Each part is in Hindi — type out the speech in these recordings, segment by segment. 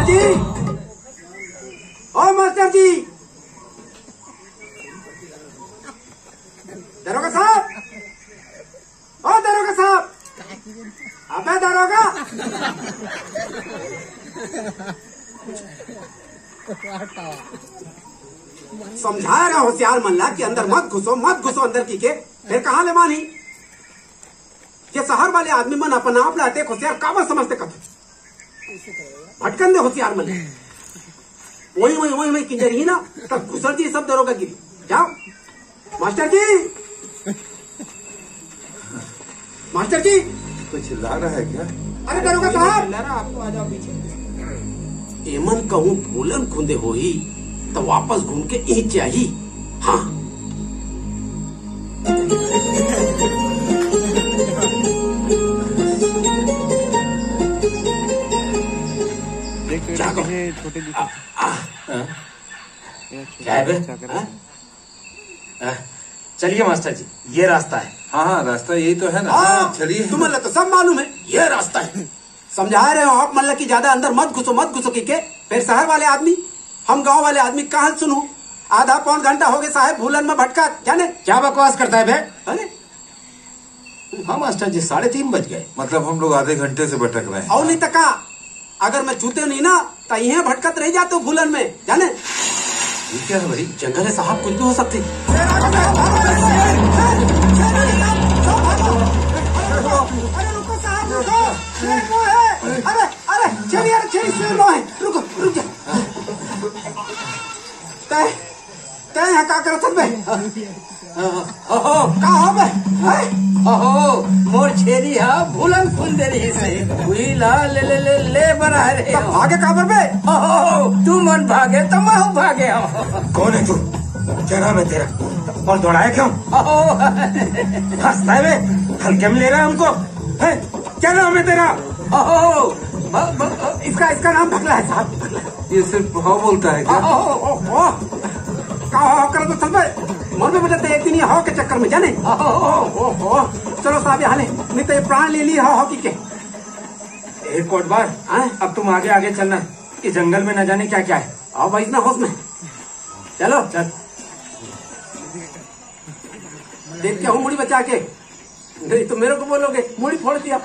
जी, ओ मास्टर जी, दरोगा साहब, ओ दरोगा साहब, अबे दरोगा, समझा रहा होशियार मल्ला कि अंदर मत घुसो अंदर की के फिर कहाँ ले मानी। ये शहर वाले आदमी मन अपन आप लाते होशियार काबर समझते कथे भटकन दे होशियार मल्ला वही किंजरी ना तब घुसर जी सब दरोगा गिरी। जाओ मास्टर जी कुछ चिल्ला रहा है क्या? अरे दरोगा साहब, आपको आ जाओ पीछे। एमन कहूँ भूलन खुंदे हो ही तो वापस घूम के यही चाहिए। हाँ छोटे क्या है बे? चलिए मास्टर जी, ये रास्ता है। हाँ रास्ता यही तो है ना। चलिए। तुम तो सब मालूम है ये रास्ता है। समझा रहे हो आप मतलब कि ज्यादा अंदर मत घुसो की के फिर शहर वाले आदमी हम गांव वाले आदमी कहाँ सुनू। आधा पौन घंटा हो गए साहब भूलन में भटका जाने। क्या बकवास करता है बे? अरे हाँ मास्टर जी, 3:30 बज गए। मतलब हम लोग आधे घंटे से भटक रहे हैं। और नहीं तका अगर मैं छूते नहीं ना तो यहीं भटकत रह जाते भूलन में जाने। क्या है भाई? जंगल है साहब, कुछ भी हो सकती। अरे रुको साहब रुको, अरे चलिए रुको रुक जा। तय यहाँ का करत बे? का हो बे? मोर छेरी हा भूलन खुल दे रही से हुई ला ले बना रे। भागे काबर बे? तू मन भागे तो मैं भागे। कौन है तू? क्या नाम है तेरा? और दौड़ाया क्यों? हंसता है बे? हल्के में ले रहा है हमको? क्या नाम है तेरा? इसका नाम भगला है साहब। ये सिर्फ भाव बोलता है क्या? कर तो चल मन में बजाते एक दिन हाव के चक्कर में जाने। चलो साहब यहाँ ले, नहीं तो ये प्राण ले ली हाव की के। एक कोटबार, अब तुम आगे आगे चलना, इस जंगल में न जाने क्या क्या है। आओ भाई इतना होश में चलो। चल देख के हूँ मुड़ी बचा के, नहीं तो मेरे को बोलोगे मुड़ी फोड़ दिया।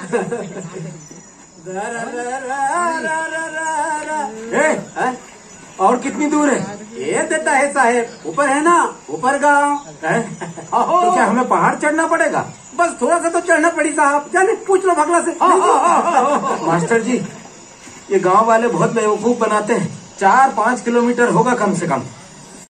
और कितनी दूर है? ये देता है साहेब, ऊपर है ना, ऊपर गाँव है। तो क्या हमें पहाड़ चढ़ना पड़ेगा? बस थोड़ा सा तो चढ़ना पड़ी साहब, जाने पूछ लो भगला से। मास्टर जी, ये गांव वाले बहुत बेवकूफ बनाते हैं। 4-5 किलोमीटर होगा कम से कम।